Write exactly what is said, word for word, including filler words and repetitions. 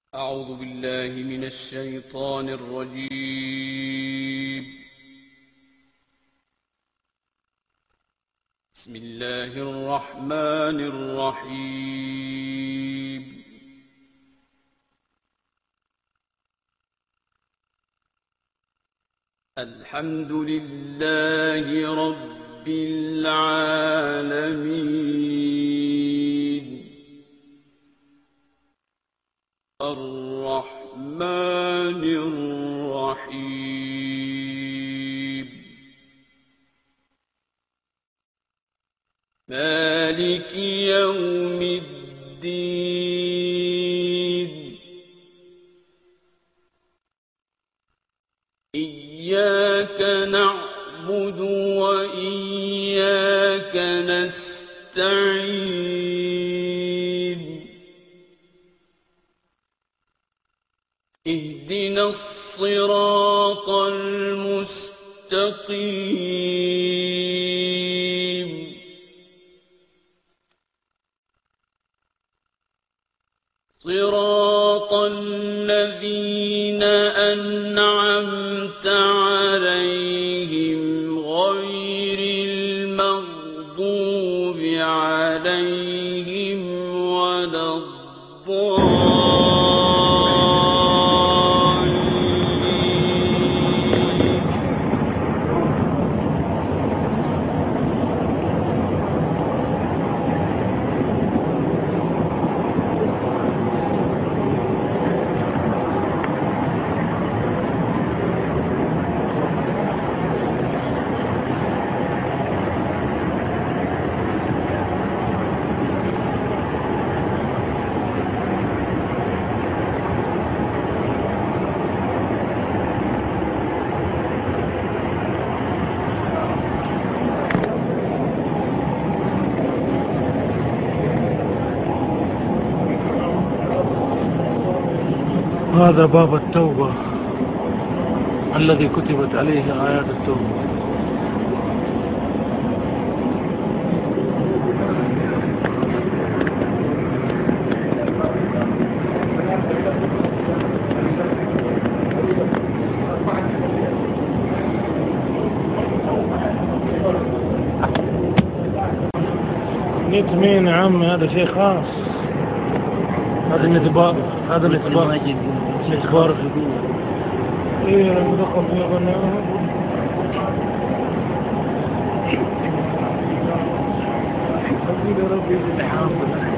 أعوذ بالله من الشيطان الرجيم. بسم الله الرحمن الرحيم. الحمد لله رب العالمين الرحمن الرحيم مالك يوم الدين إياك نعبد وإياك نستعين اهدنا الصراط المستقيم صراط الذين أنعمت عليهم غير المغضوب عليهم ولا الضالين. هذا باب التوبة الذي كتبت عليه آيات التوبة. نيت مين يا عمي؟ هذا شيء خاص. هذا النتبار هذا النتبار الإخبار في الدنيا. إيه لما دخل في غناء حبيبي ربي الحرام.